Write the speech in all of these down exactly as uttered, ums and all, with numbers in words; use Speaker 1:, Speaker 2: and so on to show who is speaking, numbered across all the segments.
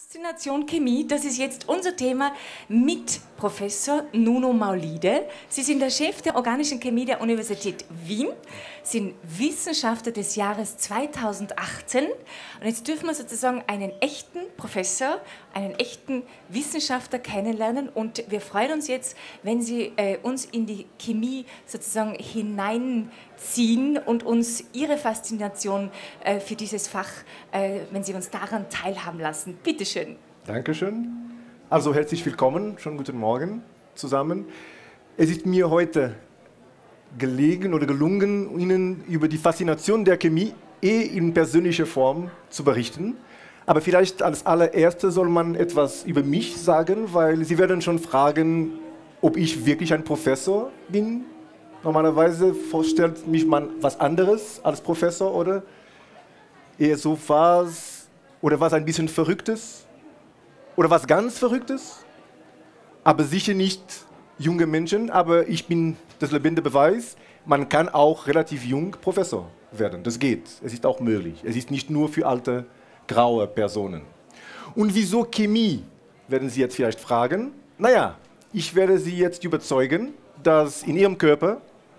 Speaker 1: Faszination Chemie, das ist jetzt unser Thema mit Professor Nuno Maulide. Sie sind der Chef der Organischen Chemie der Universität Wien, sind Wissenschaftler des Jahres zweitausendachtzehn und jetzt dürfen wir sozusagen einen echten Professor, einen echten Wissenschaftler kennenlernen und wir freuen uns jetzt, wenn Sie äh, uns in die Chemie sozusagen hineinziehen und uns Ihre Faszination äh, für dieses Fach, äh, wenn Sie uns daran teilhaben lassen. Bitte schön.
Speaker 2: Dankeschön. Also herzlich willkommen, schon guten Morgen zusammen. Es ist mir heute gelegen oder gelungen, Ihnen über die Faszination der Chemie eh in persönlicher Form zu berichten. Aber vielleicht als allererstes soll man etwas über mich sagen, weil Sie werden schon fragen, ob ich wirklich ein Professor bin. Normalerweise vorstellt mich man was anderes als Professor, oder? Eher so was, oder was ein bisschen Verrücktes, oder was ganz Verrücktes, aber sicher nicht junge Menschen, aber ich bin das lebende Beweis, man kann auch relativ jung Professor werden, das geht, es ist auch möglich, es ist nicht nur für alte, graue Personen. Und wieso Chemie, werden Sie jetzt vielleicht fragen? Naja, ich werde Sie jetzt überzeugen, dass in Ihrem Körper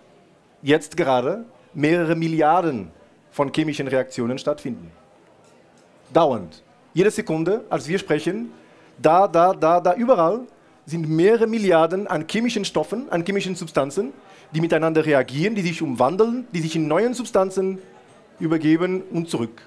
Speaker 2: jetzt gerade mehrere Milliarden von chemischen Reaktionen stattfinden. Dauernd. Jede Sekunde, als wir sprechen, da, da, da, da, überall sind mehrere Milliarden an chemischen Stoffen, an chemischen Substanzen, die miteinander reagieren, die sich umwandeln, die sich in neuen Substanzen übergeben und zurück.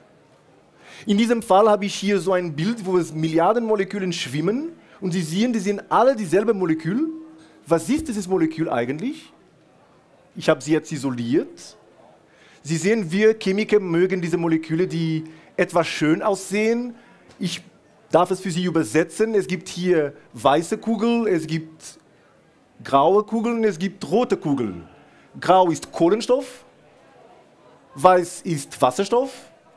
Speaker 2: In diesem Fall habe ich hier so ein Bild, wo es Milliarden Moleküle schwimmen und Sie sehen, die sind alle dieselbe Molekül. Was ist dieses Molekül eigentlich? Ich habe sie jetzt isoliert. Sie sehen, wir Chemiker mögen diese Moleküle, die etwas schön aussehen. Ich darf es für Sie übersetzen. Es gibt hier weiße Kugeln, es gibt graue Kugeln, es gibt rote Kugeln. Grau ist Kohlenstoff, weiß ist Wasserstoff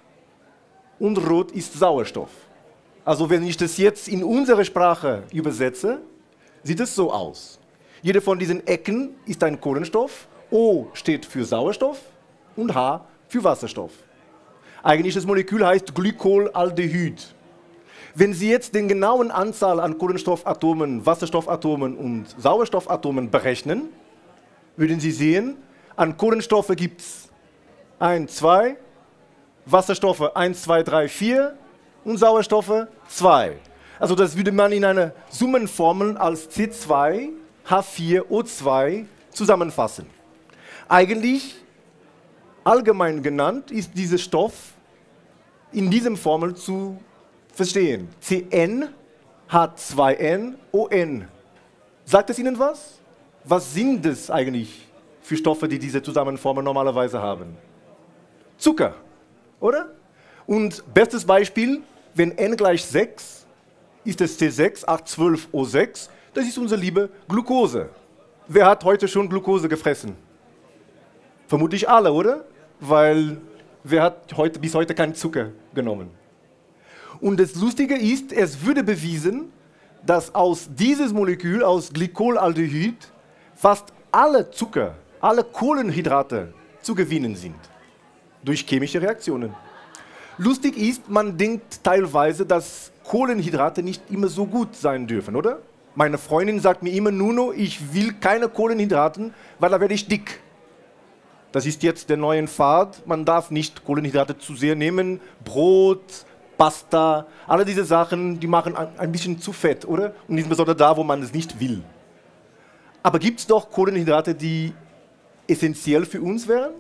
Speaker 2: und rot ist Sauerstoff. Also wenn ich das jetzt in unsere Sprache übersetze, sieht es so aus. Jede von diesen Ecken ist ein Kohlenstoff, O steht für Sauerstoff und H für Wasserstoff. Eigentlich das Molekül heißt Glykolaldehyd. Wenn Sie jetzt den genauen Anzahl an Kohlenstoffatomen, Wasserstoffatomen und Sauerstoffatomen berechnen, würden Sie sehen, an Kohlenstoffe gibt es eins, zwei, Wasserstoffe eins, zwei, drei, vier und Sauerstoffe zwei. Also das würde man in einer Summenformel als C zwei H vier O zwei zusammenfassen. Eigentlich, allgemein genannt, ist dieser Stoff in diesem Formel zu verstehen. C N H zwei N O N. Sagt es Ihnen was? Was sind es eigentlich für Stoffe, die diese Zusammenformel normalerweise haben? Zucker, oder? Und bestes Beispiel, wenn N gleich sechs, ist es C sechs H zwölf O sechs, das ist unsere liebe Glucose. Wer hat heute schon Glucose gefressen? Vermutlich alle, oder? Weil wer hat heute, bis heute keinen Zucker genommen? Und das Lustige ist, es wurde bewiesen, dass aus dieses Molekül, aus Glykolaldehyd, fast alle Zucker, alle Kohlenhydrate zu gewinnen sind. Durch chemische Reaktionen. Lustig ist, man denkt teilweise, dass Kohlenhydrate nicht immer so gut sein dürfen, oder? Meine Freundin sagt mir immer, Nuno, ich will keine Kohlenhydraten, weil da werde ich dick. Das ist jetzt der neue Pfad, man darf nicht Kohlenhydrate zu sehr nehmen, Brot, Pasta, alle diese Sachen, die machen ein bisschen zu fett, oder? Und insbesondere da, wo man es nicht will. Aber gibt es doch Kohlenhydrate, die essentiell für uns wären?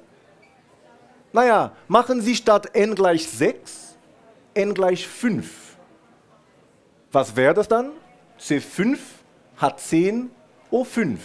Speaker 2: Naja, machen Sie statt N gleich sechs, N gleich fünf. Was wäre das dann? C fünf H zehn O fünf.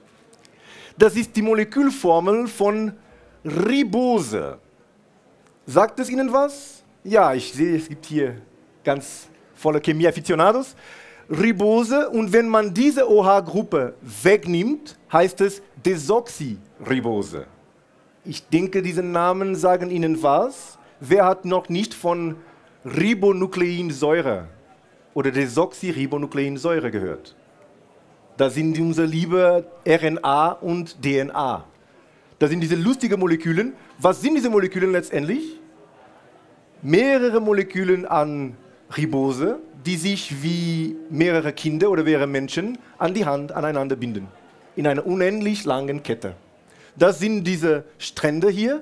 Speaker 2: Das ist die Molekülformel von Ribose. Sagt es Ihnen was? Ja, ich sehe, es gibt hier ganz volle Chemie-Aficionados. Ribose, und wenn man diese OH-Gruppe wegnimmt, heißt es Desoxyribose. Ich denke, diese Namen sagen Ihnen was. Wer hat noch nicht von Ribonukleinsäure oder Desoxyribonukleinsäure gehört? Da sind unsere liebe R N A und D N A. Das sind diese lustigen Moleküle. Was sind diese Moleküle letztendlich? Mehrere Moleküle an Ribose, die sich wie mehrere Kinder oder mehrere Menschen an die Hand aneinander binden. In einer unendlich langen Kette. Das sind diese Strände hier,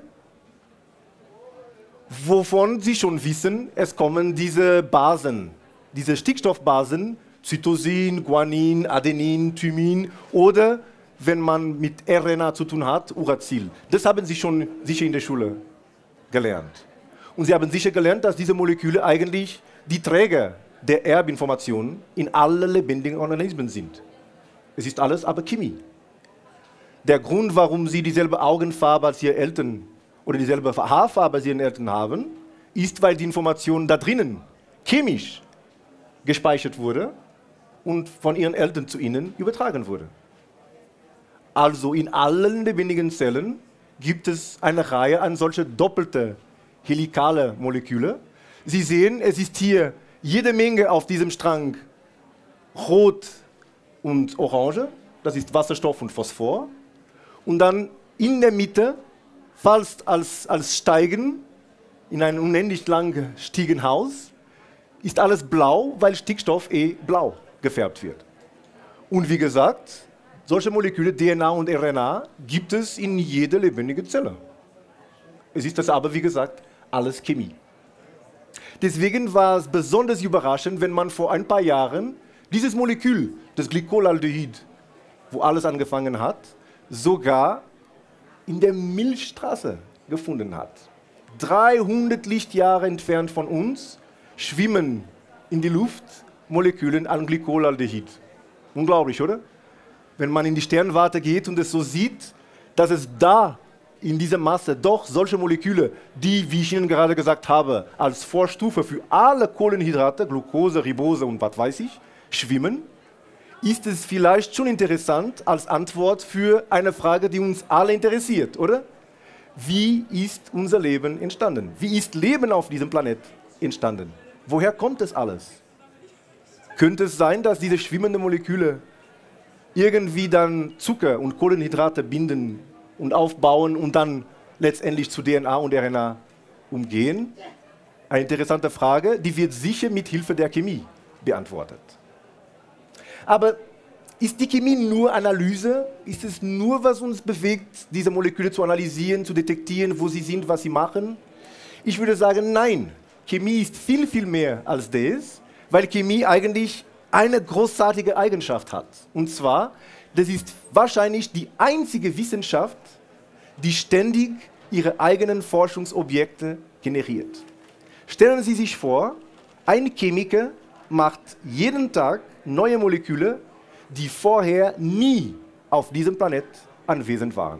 Speaker 2: wovon Sie schon wissen, es kommen diese Basen, diese Stickstoffbasen, Cytosin, Guanin, Adenin, Thymin oder, wenn man mit R N A zu tun hat, Uracil. Das haben Sie schon sicher in der Schule gelernt. Und Sie haben sicher gelernt, dass diese Moleküle eigentlich die Träger der Erbinformationen in alle lebendigen Organismen sind. Es ist alles aber Chemie. Der Grund, warum Sie dieselbe Augenfarbe als Ihre Eltern oder dieselbe Haarfarbe als Ihre Eltern haben, ist, weil die Information da drinnen chemisch gespeichert wurde und von Ihren Eltern zu Ihnen übertragen wurde. Also in allen lebendigen Zellen gibt es eine Reihe an solche doppelte helikale Moleküle. Sie sehen, es ist hier jede Menge auf diesem Strang Rot und Orange, das ist Wasserstoff und Phosphor. Und dann in der Mitte, fast als, als Steigen in ein unendlich lang Stiegenhaus, ist alles blau, weil Stickstoff eh blau gefärbt wird. Und wie gesagt, solche Moleküle, D N A und R N A, gibt es in jeder lebendigen Zelle. Es ist das aber, wie gesagt, alles Chemie. Deswegen war es besonders überraschend, wenn man vor ein paar Jahren dieses Molekül, das Glycolaldehyd, wo alles angefangen hat, sogar in der Milchstraße gefunden hat. dreihundert Lichtjahre entfernt von uns schwimmen in die Luft Moleküle an Glycolaldehyd. Unglaublich, oder? Wenn man in die Sternwarte geht und es so sieht, dass es da in dieser Masse doch solche Moleküle, die, wie ich Ihnen gerade gesagt habe, als Vorstufe für alle Kohlenhydrate, Glucose, Ribose und was weiß ich, schwimmen, ist es vielleicht schon interessant als Antwort für eine Frage, die uns alle interessiert, oder? Wie ist unser Leben entstanden? Wie ist Leben auf diesem Planet entstanden? Woher kommt das alles? Könnte es sein, dass diese schwimmenden Moleküle irgendwie dann Zucker und Kohlenhydrate binden und aufbauen und dann letztendlich zu D N A und R N A umgehen? Eine interessante Frage, die wird sicher mit Hilfe der Chemie beantwortet. Aber ist die Chemie nur Analyse? Ist es nur, was uns bewegt, diese Moleküle zu analysieren, zu detektieren, wo sie sind, was sie machen? Ich würde sagen, nein. Chemie ist viel, viel mehr als das, weil Chemie eigentlich eine großartige Eigenschaft hat. Und zwar, das ist wahrscheinlich die einzige Wissenschaft, die ständig ihre eigenen Forschungsobjekte generiert. Stellen Sie sich vor, ein Chemiker macht jeden Tag neue Moleküle, die vorher nie auf diesem Planet anwesend waren.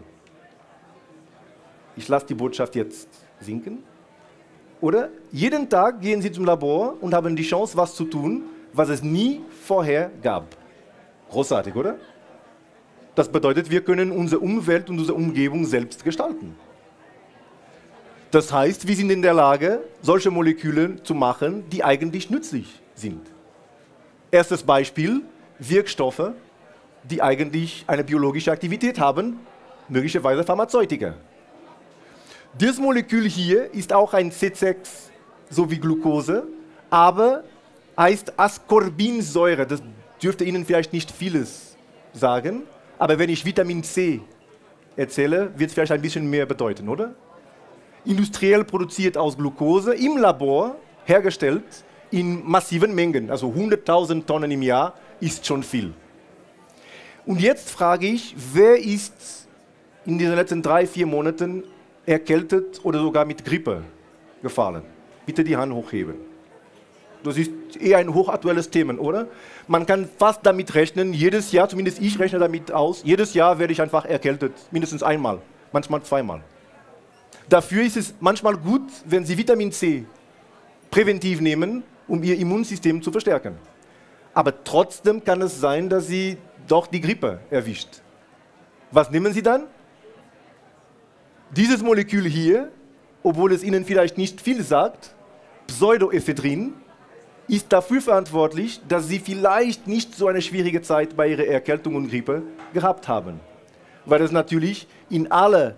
Speaker 2: Ich lasse die Botschaft jetzt sinken. Oder jeden Tag gehen Sie zum Labor und haben die Chance, was zu tun, was es nie vorher gab. Großartig, oder? Das bedeutet, wir können unsere Umwelt und unsere Umgebung selbst gestalten. Das heißt, wir sind in der Lage, solche Moleküle zu machen, die eigentlich nützlich sind. Erstes Beispiel, Wirkstoffe, die eigentlich eine biologische Aktivität haben, möglicherweise Pharmazeutika. Das Molekül hier ist auch ein C sechs, so wie Glucose, aber heißt Ascorbinsäure. Das dürfte Ihnen vielleicht nicht vieles sagen, aber wenn ich Vitamin C erzähle, wird es vielleicht ein bisschen mehr bedeuten, oder? Industriell produziert aus Glucose, im Labor hergestellt, in massiven Mengen, also hunderttausend Tonnen im Jahr, ist schon viel. Und jetzt frage ich, wer ist in diesen letzten drei, vier Monaten erkältet oder sogar mit Grippe gefallen? Bitte die Hand hochheben. Das ist eher ein hochaktuelles Thema, oder? Man kann fast damit rechnen, jedes Jahr, zumindest ich rechne damit aus, jedes Jahr werde ich einfach erkältet, mindestens einmal, manchmal zweimal. Dafür ist es manchmal gut, wenn Sie Vitamin C präventiv nehmen, um Ihr Immunsystem zu verstärken. Aber trotzdem kann es sein, dass Sie doch die Grippe erwischt. Was nehmen Sie dann? Dieses Molekül hier, obwohl es Ihnen vielleicht nicht viel sagt, Pseudoephedrin, ist dafür verantwortlich, dass Sie vielleicht nicht so eine schwierige Zeit bei Ihrer Erkältung und Grippe gehabt haben. Weil es natürlich in alle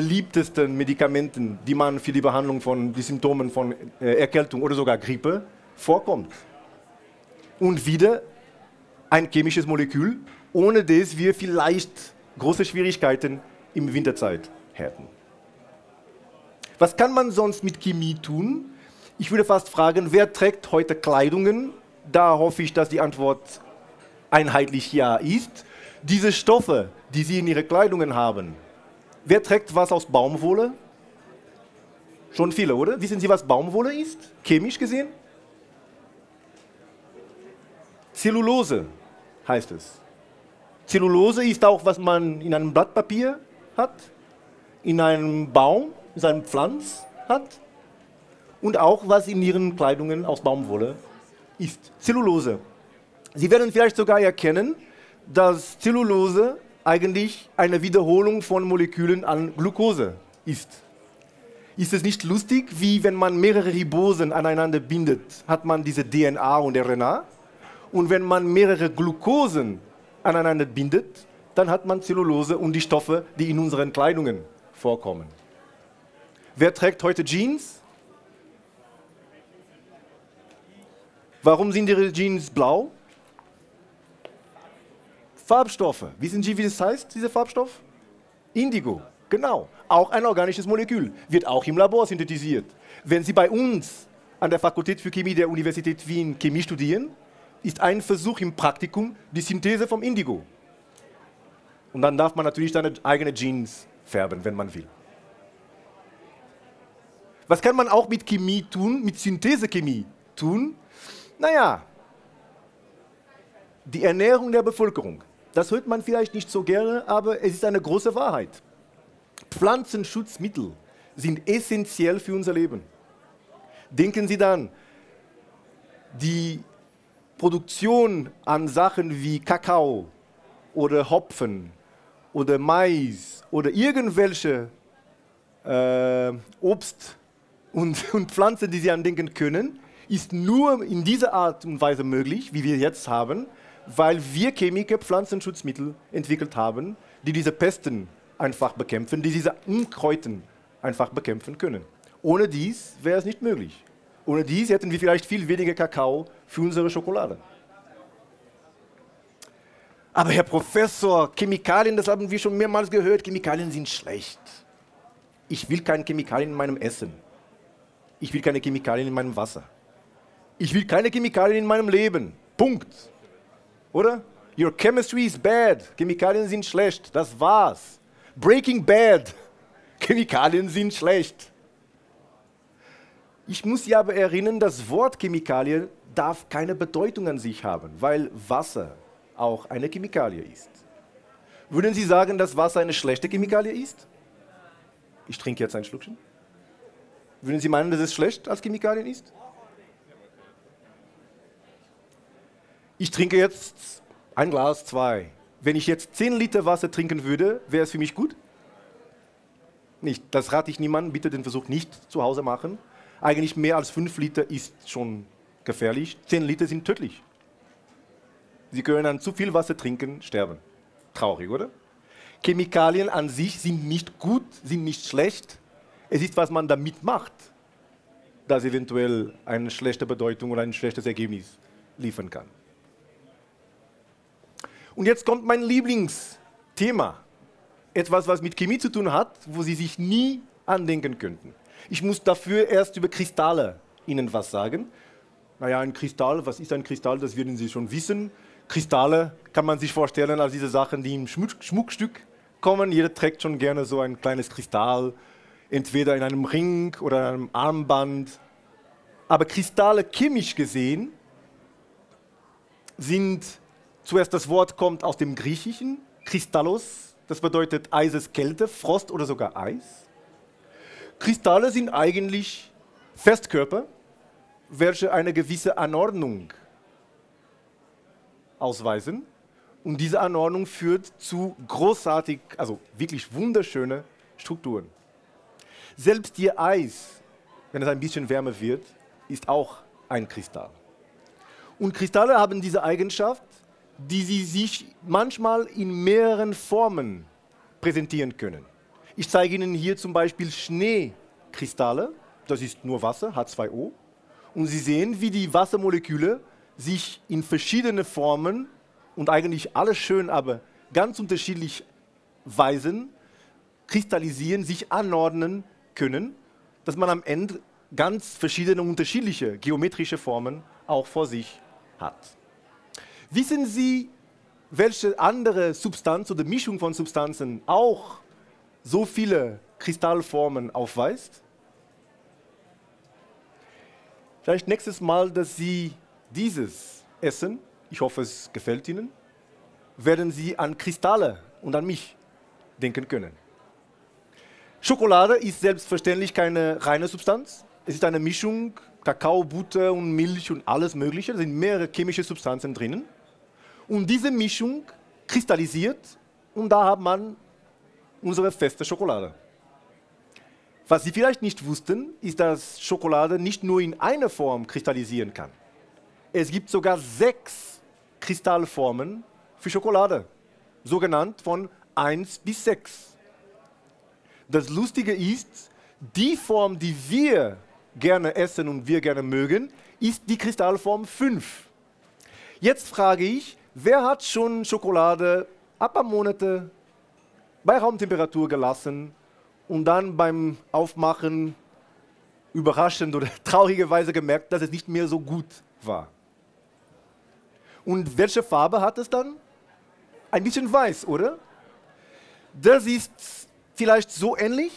Speaker 2: beliebtesten Medikamenten, die man für die Behandlung von den Symptomen von äh, Erkältung oder sogar Grippe vorkommt. Und wieder ein chemisches Molekül, ohne das wir vielleicht große Schwierigkeiten im Winterzeit hätten. Was kann man sonst mit Chemie tun? Ich würde fast fragen, wer trägt heute Kleidungen? Da hoffe ich, dass die Antwort einheitlich ja ist. Diese Stoffe, die Sie in Ihren Kleidungen haben, wer trägt was aus Baumwolle? Schon viele, oder? Wissen Sie, was Baumwolle ist, chemisch gesehen? Zellulose heißt es. Zellulose ist auch, was man in einem Blatt Papier hat, in einem Baum, in einer Pflanze hat und auch, was in Ihren Kleidungen aus Baumwolle ist. Zellulose. Sie werden vielleicht sogar erkennen, dass Zellulose eigentlich eine Wiederholung von Molekülen an Glucose ist. Ist es nicht lustig, wie wenn man mehrere Ribosen aneinander bindet, hat man diese D N A und R N A? Und wenn man mehrere Glucosen aneinander bindet, dann hat man Zellulose und die Stoffe, die in unseren Kleidungen vorkommen. Wer trägt heute Jeans? Warum sind Ihre Jeans blau? Farbstoffe. Wissen Sie, wie das heißt, dieser Farbstoff? Indigo. Genau. Auch ein organisches Molekül. Wird auch im Labor synthetisiert. Wenn Sie bei uns an der Fakultät für Chemie der Universität Wien Chemie studieren, ist ein Versuch im Praktikum die Synthese vom Indigo. Und dann darf man natürlich seine eigene Jeans färben, wenn man will. Was kann man auch mit Chemie tun, mit Synthesechemie tun? Naja, die Ernährung der Bevölkerung. Das hört man vielleicht nicht so gerne, aber es ist eine große Wahrheit. Pflanzenschutzmittel sind essentiell für unser Leben. Denken Sie dann, die Produktion an Sachen wie Kakao oder Hopfen oder Mais oder irgendwelche äh, Obst und, und Pflanzen, die Sie andenken können, ist nur in dieser Art und Weise möglich, wie wir jetzt haben, weil wir Chemiker Pflanzenschutzmittel entwickelt haben, die diese Pesten einfach bekämpfen, die diese Unkräuten einfach bekämpfen können. Ohne dies wäre es nicht möglich. Ohne dies hätten wir vielleicht viel weniger Kakao für unsere Schokolade. Aber Herr Professor, Chemikalien, das haben wir schon mehrmals gehört, Chemikalien sind schlecht. Ich will keine Chemikalien in meinem Essen. Ich will keine Chemikalien in meinem Wasser. Ich will keine Chemikalien in meinem Leben. Punkt. Oder? Your chemistry is bad. Chemikalien sind schlecht. Das war's. Breaking Bad. Chemikalien sind schlecht. Ich muss Sie aber erinnern, das Wort Chemikalie darf keine Bedeutung an sich haben, weil Wasser auch eine Chemikalie ist. Würden Sie sagen, dass Wasser eine schlechte Chemikalie ist? Ich trinke jetzt ein Schluckchen. Würden Sie meinen, dass es schlecht als Chemikalien ist? Ich trinke jetzt ein Glas, zwei. Wenn ich jetzt zehn Liter Wasser trinken würde, wäre es für mich gut? Nicht. Das rate ich niemandem. Bitte den Versuch nicht zu Hause machen. Eigentlich mehr als fünf Liter ist schon gefährlich. zehn Liter sind tödlich. Sie können dann zu viel Wasser trinken, sterben. Traurig, oder? Chemikalien an sich sind nicht gut, sind nicht schlecht. Es ist, was man damit macht, das eventuell eine schlechte Bedeutung oder ein schlechtes Ergebnis liefern kann. Und jetzt kommt mein Lieblingsthema. Etwas, was mit Chemie zu tun hat, wo Sie sich nie andenken könnten. Ich muss dafür erst über Kristalle Ihnen was sagen. Naja, ein Kristall, was ist ein Kristall, das werden Sie schon wissen. Kristalle kann man sich vorstellen als diese Sachen, die im Schmuckstück kommen. Jeder trägt schon gerne so ein kleines Kristall, entweder in einem Ring oder in einem Armband. Aber Kristalle chemisch gesehen sind, zuerst das Wort kommt aus dem Griechischen, Kristallos, das bedeutet Eiseskälte, Frost oder sogar Eis. Kristalle sind eigentlich Festkörper, welche eine gewisse Anordnung ausweisen. Und diese Anordnung führt zu großartig, also wirklich wunderschönen Strukturen. Selbst Ihr Eis, wenn es ein bisschen wärmer wird, ist auch ein Kristall. Und Kristalle haben diese Eigenschaft, die sie sich manchmal in mehreren Formen präsentieren können. Ich zeige Ihnen hier zum Beispiel Schneekristalle, das ist nur Wasser, H zwei O. Und Sie sehen, wie die Wassermoleküle sich in verschiedene Formen und eigentlich alles schön, aber ganz unterschiedlich Weisen kristallisieren, sich anordnen können, dass man am Ende ganz verschiedene unterschiedliche geometrische Formen auch vor sich hat. Wissen Sie, welche andere Substanz oder Mischung von Substanzen auch so viele Kristallformen aufweist? Vielleicht nächstes Mal, dass Sie dieses essen, ich hoffe, es gefällt Ihnen, werden Sie an Kristalle und an mich denken können. Schokolade ist selbstverständlich keine reine Substanz. Es ist eine Mischung, Kakao, Butter und Milch und alles Mögliche. Da sind mehrere chemische Substanzen drinnen. Und diese Mischung kristallisiert und da hat man unsere feste Schokolade. Was Sie vielleicht nicht wussten, ist, dass Schokolade nicht nur in einer Form kristallisieren kann. Es gibt sogar sechs Kristallformen für Schokolade, sogenannt von eins bis sechs. Das Lustige ist, die Form, die wir gerne essen und wir gerne mögen, ist die Kristallform fünf. Jetzt frage ich, wer hat schon Schokolade ab ein paar Monate bei Raumtemperatur gelassen und dann beim Aufmachen überraschend oder traurigerweise gemerkt, dass es nicht mehr so gut war? Und welche Farbe hat es dann? Ein bisschen weiß, oder? Das ist vielleicht so ähnlich.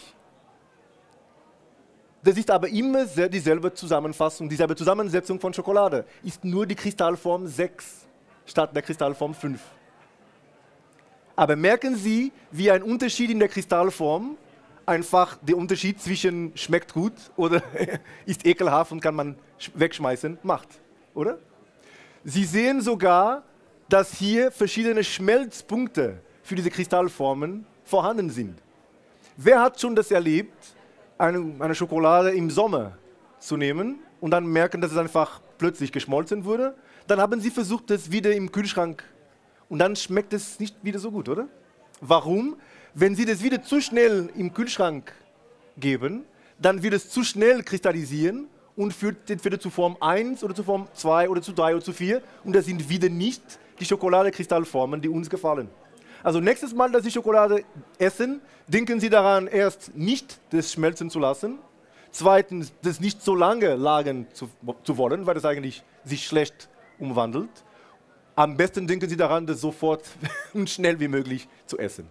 Speaker 2: Das ist aber immer dieselbe Zusammenfassung, dieselbe Zusammensetzung von Schokolade. Ist nur die Kristallform sechs statt der Kristallform fünf. Aber merken Sie, wie ein Unterschied in der Kristallform einfach der Unterschied zwischen schmeckt gut oder ist ekelhaft und kann man wegschmeißen macht, oder? Sie sehen sogar, dass hier verschiedene Schmelzpunkte für diese Kristallformen vorhanden sind. Wer hat schon das erlebt, eine, eine Schokolade im Sommer zu nehmen und dann merken, dass es einfach plötzlich geschmolzen wurde? Dann haben Sie versucht, das wieder im Kühlschrank und dann schmeckt es nicht wieder so gut, oder? Warum? Wenn Sie das wieder zu schnell im Kühlschrank geben, dann wird es zu schnell kristallisieren und führt entweder zu Form eins oder zu Form zwei oder zu drei oder zu vier und das sind wieder nicht die Schokoladekristallformen, die uns gefallen. Also nächstes Mal, dass Sie Schokolade essen, denken Sie daran, erst nicht das schmelzen zu lassen, zweitens, das nicht so lange lagern zu, zu wollen, weil das eigentlich sich schlecht umwandelt. Am besten denken Sie daran, das sofort und schnell wie möglich zu essen.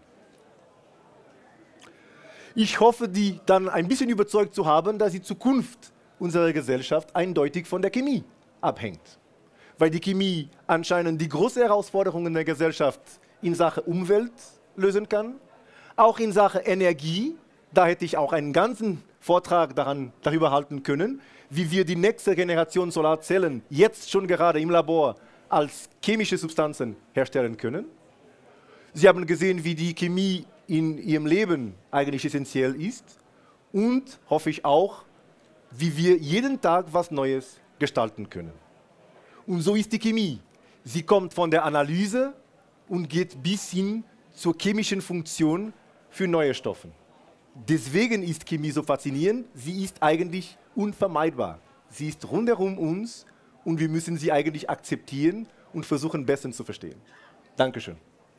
Speaker 2: Ich hoffe, die dann ein bisschen überzeugt zu haben, dass die Zukunft unserer Gesellschaft eindeutig von der Chemie abhängt. Weil die Chemie anscheinend die großen Herausforderungen der Gesellschaft in Sachen Umwelt lösen kann, auch in Sachen Energie. Da hätte ich auch einen ganzen Vortrag daran, darüber halten können, wie wir die nächste Generation Solarzellen jetzt schon gerade im Labor als chemische Substanzen herstellen können. Sie haben gesehen, wie die Chemie in Ihrem Leben eigentlich essentiell ist und, hoffe ich auch, wie wir jeden Tag was Neues gestalten können. Und so ist die Chemie. Sie kommt von der Analyse und geht bis hin zur chemischen Funktion für neue Stoffe. Deswegen ist Chemie so faszinierend. Sie ist eigentlich unvermeidbar. Sie ist rundherum uns und wir müssen sie eigentlich akzeptieren und versuchen, besser zu verstehen. Dankeschön.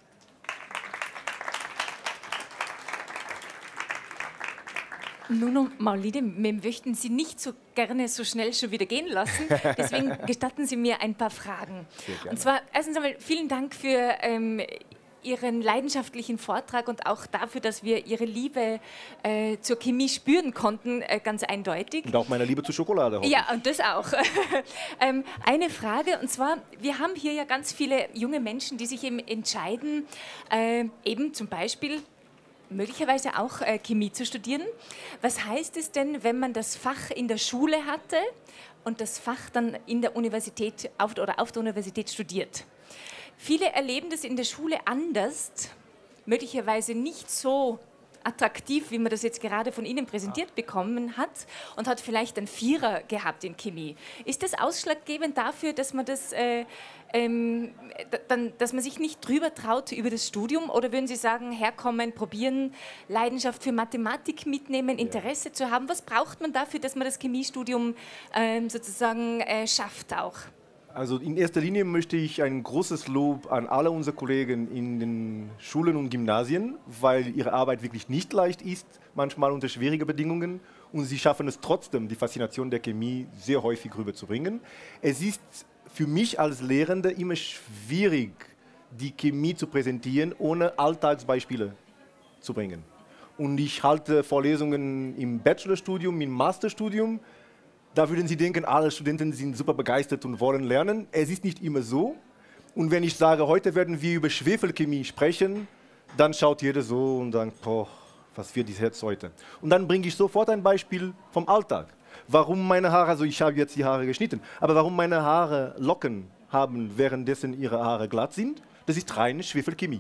Speaker 1: Nuno Maulide, wir möchten Sie nicht so gerne so schnell schon wieder gehen lassen. Deswegen gestatten Sie mir ein paar Fragen. Und zwar, erstens einmal vielen Dank für ähm, Ihren leidenschaftlichen Vortrag und auch dafür, dass wir Ihre Liebe äh, zur Chemie spüren konnten, äh, ganz eindeutig.
Speaker 2: Und auch meine Liebe zur Schokolade.
Speaker 1: Ja, und das auch. ähm, eine Frage, und zwar, wir haben hier ja ganz viele junge Menschen, die sich eben entscheiden, äh, eben zum Beispiel möglicherweise auch äh, Chemie zu studieren. Was heißt es denn, wenn man das Fach in der Schule hatte und das Fach dann in der Universität auf, oder auf der Universität studiert? Viele erleben das in der Schule anders, möglicherweise nicht so attraktiv, wie man das jetzt gerade von Ihnen präsentiert bekommen hat, und hat vielleicht einen Vierer gehabt in Chemie. Ist das ausschlaggebend dafür, dass man das, äh, ähm, dann, dass man sich nicht drüber traut über das Studium? Oder würden Sie sagen, herkommen, probieren, Leidenschaft für Mathematik mitnehmen, Interesse ja. zu haben? Was braucht man dafür, dass man das Chemiestudium ähm, sozusagen äh, schafft auch?
Speaker 2: Also in erster Linie möchte ich ein großes Lob an alle unsere Kollegen in den Schulen und Gymnasien, weil ihre Arbeit wirklich nicht leicht ist, manchmal unter schwierigen Bedingungen, und sie schaffen es trotzdem, die Faszination der Chemie sehr häufig rüberzubringen. Es ist für mich als Lehrender immer schwierig, die Chemie zu präsentieren, ohne Alltagsbeispiele zu bringen. Und ich halte Vorlesungen im Bachelorstudium, im Masterstudium. Da würden Sie denken, alle Studenten sind super begeistert und wollen lernen. Es ist nicht immer so. Und wenn ich sage, heute werden wir über Schwefelchemie sprechen, dann schaut jeder so und sagt, boah, was wird das jetzt heute? Und dann bringe ich sofort ein Beispiel vom Alltag. Warum meine Haare, also ich habe jetzt die Haare geschnitten, aber warum meine Haare Locken haben, währenddessen ihre Haare glatt sind, das ist reine Schwefelchemie.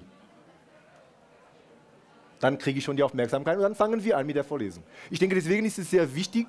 Speaker 2: Dann kriege ich schon die Aufmerksamkeit und dann fangen wir an mit der Vorlesung. Ich denke, deswegen ist es sehr wichtig,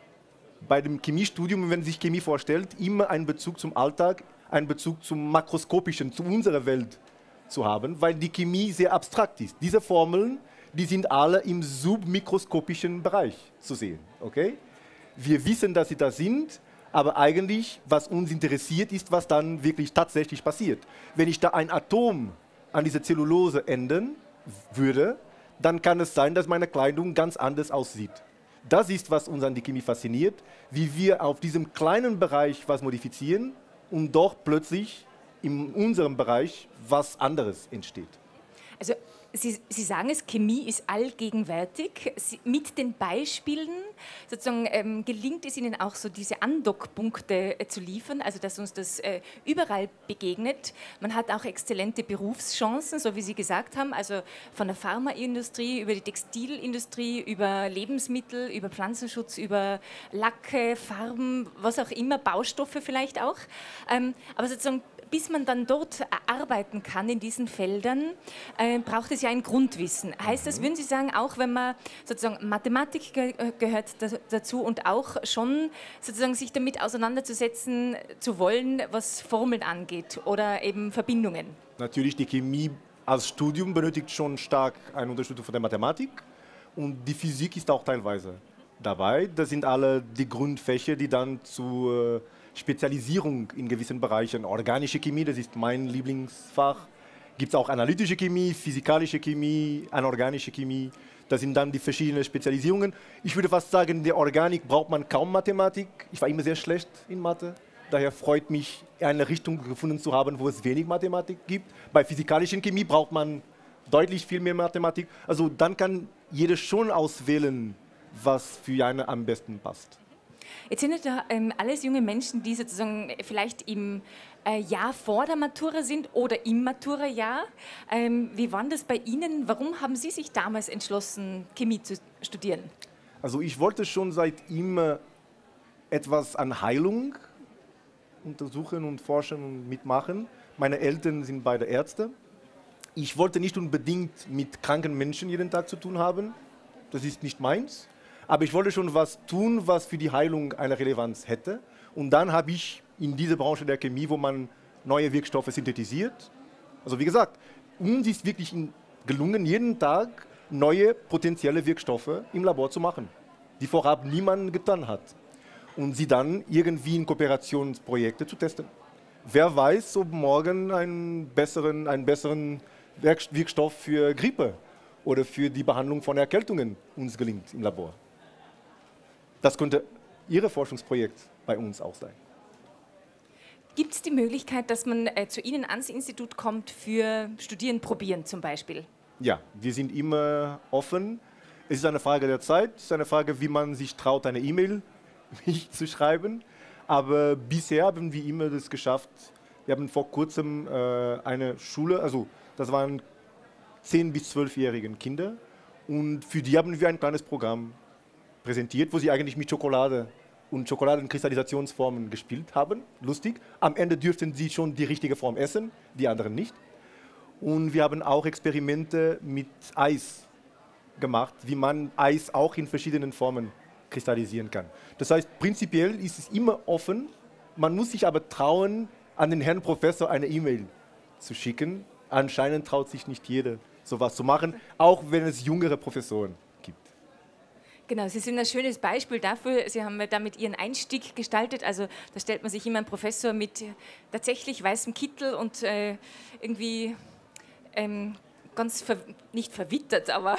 Speaker 2: bei dem Chemiestudium, wenn man sich Chemie vorstellt, immer einen Bezug zum Alltag, einen Bezug zum Makroskopischen, zu unserer Welt zu haben, weil die Chemie sehr abstrakt ist. Diese Formeln, die sind alle im submikroskopischen Bereich zu sehen. Okay? Wir wissen, dass sie da sind, aber eigentlich, was uns interessiert, ist, was dann wirklich tatsächlich passiert. Wenn ich da ein Atom an dieser Zellulose ändern würde, dann kann es sein, dass meine Kleidung ganz anders aussieht. Das ist, was uns an die Chemie fasziniert, wie wir auf diesem kleinen Bereich was modifizieren und doch plötzlich in unserem Bereich was anderes entsteht.
Speaker 1: Also Sie, Sie sagen es, Chemie ist allgegenwärtig. Sie, mit den Beispielen sozusagen ähm, gelingt es Ihnen auch so, diese Andockpunkte äh, zu liefern, also dass uns das äh, überall begegnet. Man hat auch exzellente Berufschancen, so wie Sie gesagt haben, also von der Pharmaindustrie über die Textilindustrie, über Lebensmittel, über Pflanzenschutz, über Lacke, Farben, was auch immer, Baustoffe vielleicht auch. Ähm, aber sozusagen bis man dann dort arbeiten kann in diesen Feldern, äh, braucht es ja ein Grundwissen. Heißt das, würden Sie sagen, auch wenn man sozusagen Mathematik ge gehört da dazu und auch schon sozusagen sich damit auseinanderzusetzen zu wollen, was Formeln angeht oder eben Verbindungen?
Speaker 2: Natürlich, die Chemie als Studium benötigt schon stark eine Unterstützung von der Mathematik und die Physik ist auch teilweise dabei. Das sind alle die Grundfächer, die dann zu äh, Spezialisierung in gewissen Bereichen, organische Chemie, das ist mein Lieblingsfach, gibt es auch analytische Chemie, physikalische Chemie, anorganische Chemie, das sind dann die verschiedenen Spezialisierungen. Ich würde fast sagen, in der Organik braucht man kaum Mathematik, ich war immer sehr schlecht in Mathe, daher freut mich, eine Richtung gefunden zu haben, wo es wenig Mathematik gibt. Bei physikalischen Chemie braucht man deutlich viel mehr Mathematik, also dann kann jeder schon auswählen, was für einen am besten passt.
Speaker 1: Jetzt sind ja ähm, alles junge Menschen, die sozusagen vielleicht im äh, Jahr vor der Matura sind oder im Matura-Jahr. Ähm, wie war das bei Ihnen? Warum haben Sie sich damals entschlossen, Chemie zu studieren?
Speaker 2: Also ich wollte schon seit immer etwas an Heilung untersuchen und forschen und mitmachen. Meine Eltern sind beide Ärzte. Ich wollte nicht unbedingt mit kranken Menschen jeden Tag zu tun haben. Das ist nicht meins. Aber ich wollte schon was tun, was für die Heilung eine Relevanz hätte. Und dann habe ich in dieser Branche der Chemie, wo man neue Wirkstoffe synthetisiert, also wie gesagt, uns ist wirklich gelungen, jeden Tag neue potenzielle Wirkstoffe im Labor zu machen, die vorab niemand getan hat. Und sie dann irgendwie in Kooperationsprojekte zu testen. Wer weiß, ob morgen einen besseren, einen besseren Wirkstoff für Grippe oder für die Behandlung von Erkältungen uns gelingt im Labor. Das könnte Ihr Forschungsprojekt bei uns auch sein.
Speaker 1: Gibt es die Möglichkeit, dass man äh, zu Ihnen ans Institut kommt für Studieren, Probieren zum Beispiel?
Speaker 2: Ja, wir sind immer offen. Es ist eine Frage der Zeit, es ist eine Frage, wie man sich traut, eine E-Mail zu schreiben. Aber bisher haben wir immer das geschafft. Wir haben vor kurzem äh, eine Schule, also das waren zehn- bis zwölfjährige Kinder und für die haben wir ein kleines Programm präsentiert, wo sie eigentlich mit Schokolade und Schokoladenkristallisationsformen gespielt haben. Lustig. Am Ende dürften sie schon die richtige Form essen, die anderen nicht. Und wir haben auch Experimente mit Eis gemacht, wie man Eis auch in verschiedenen Formen kristallisieren kann. Das heißt, prinzipiell ist es immer offen, man muss sich aber trauen, an den Herrn Professor eine E-Mail zu schicken. Anscheinend traut sich nicht jeder, sowas zu machen, auch wenn es jüngere Professoren gibt.
Speaker 1: Genau, Sie sind ein schönes Beispiel dafür. Sie haben damit Ihren Einstieg gestaltet. Also da stellt man sich immer einen Professor mit tatsächlich weißem Kittel und äh, irgendwie ähm, ganz, ver nicht verwittert, aber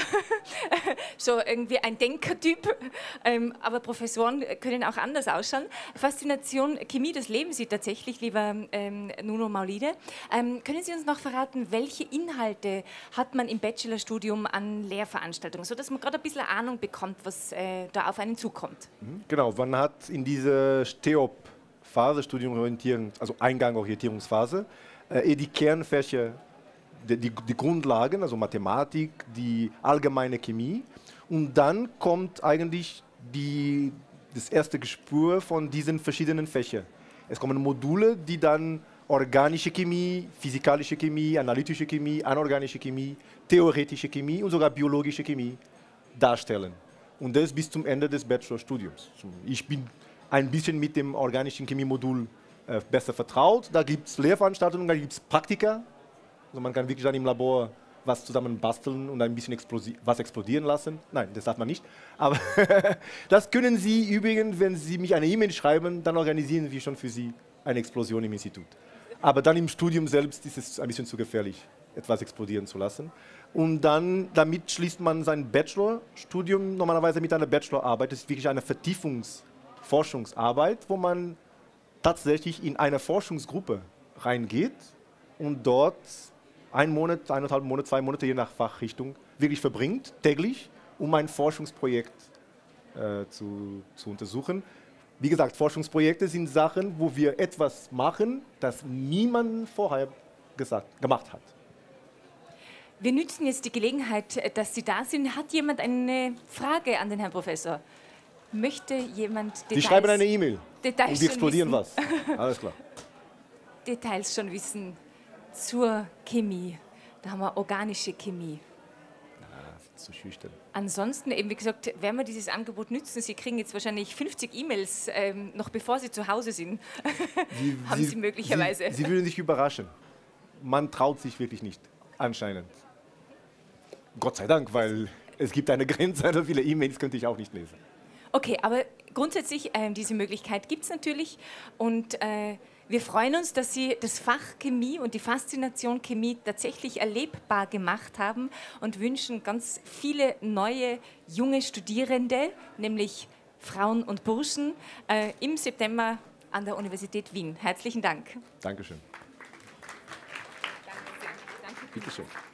Speaker 1: so irgendwie ein Denkertyp. Ähm, aber Professoren können auch anders ausschauen. Faszination Chemie, das leben Sie tatsächlich, lieber ähm, Nuno Maulide. Ähm, können Sie uns noch verraten, welche Inhalte hat man im Bachelorstudium an Lehrveranstaltungen, sodass man gerade ein bisschen Ahnung bekommt, was äh, da auf einen zukommt?
Speaker 2: Genau, man hat in dieser STEOP-Phase, Studienorientierung, also Eingang-Orientierungsphase, äh, die Kernfächer, Die, die, die Grundlagen, also Mathematik, die allgemeine Chemie. Und dann kommt eigentlich die, das erste Gespür von diesen verschiedenen Fächern. Es kommen Module, die dann organische Chemie, physikalische Chemie, analytische Chemie, anorganische Chemie, theoretische Chemie und sogar biologische Chemie darstellen. Und das bis zum Ende des Bachelorstudiums. Ich bin ein bisschen mit dem organischen Chemie-Modul äh, besser vertraut. Da gibt es Lehrveranstaltungen, da gibt es Praktika. Also man kann wirklich dann im Labor was zusammen basteln und ein bisschen was explodieren lassen. Nein, das darf man nicht. Aber das können Sie übrigens, wenn Sie mich eine E-Mail schreiben, dann organisieren wir schon für Sie eine Explosion im Institut. Aber dann im Studium selbst ist es ein bisschen zu gefährlich, etwas explodieren zu lassen. Und dann, damit schließt man sein Bachelorstudium normalerweise mit einer Bachelorarbeit. Das ist wirklich eine Vertiefungs-Forschungsarbeit, wo man tatsächlich in eine Forschungsgruppe reingeht und dort ein Monat, eineinhalb Monate, zwei Monate, je nach Fachrichtung, wirklich verbringt, täglich, um ein Forschungsprojekt äh, zu, zu untersuchen. Wie gesagt, Forschungsprojekte sind Sachen, wo wir etwas machen, das niemand vorher gesagt, gemacht hat.
Speaker 1: Wir nützen jetzt die Gelegenheit, dass Sie da sind. Hat jemand eine Frage an den Herrn Professor? Möchte jemand Details...
Speaker 2: Die schreiben eine E-Mail
Speaker 1: Details
Speaker 2: und die explodieren
Speaker 1: was.
Speaker 2: Alles klar.
Speaker 1: Details schon wissen zur Chemie. Da haben wir organische Chemie.
Speaker 2: Ah, zu schüchtern.
Speaker 1: Ansonsten, eben wie gesagt, werden wir dieses Angebot nützen. Sie kriegen jetzt wahrscheinlich fünfzig E-Mails, ähm, noch bevor Sie zu Hause sind.
Speaker 2: Sie,
Speaker 1: haben Sie, Sie möglicherweise.
Speaker 2: Sie, Sie würden sich überraschen. Man traut sich wirklich nicht, anscheinend. Gott sei Dank, weil es gibt eine Grenze, so viele E-Mails könnte ich auch nicht lesen.
Speaker 1: Okay, aber grundsätzlich, äh, diese Möglichkeit gibt es natürlich und äh, wir freuen uns, dass Sie das Fach Chemie und die Faszination Chemie tatsächlich erlebbar gemacht haben und wünschen ganz viele neue, junge Studierende, nämlich Frauen und Burschen, äh, im September an der Universität Wien. Herzlichen Dank.
Speaker 2: Dankeschön.
Speaker 1: Danke sehr. Danke.
Speaker 2: Bitte schön.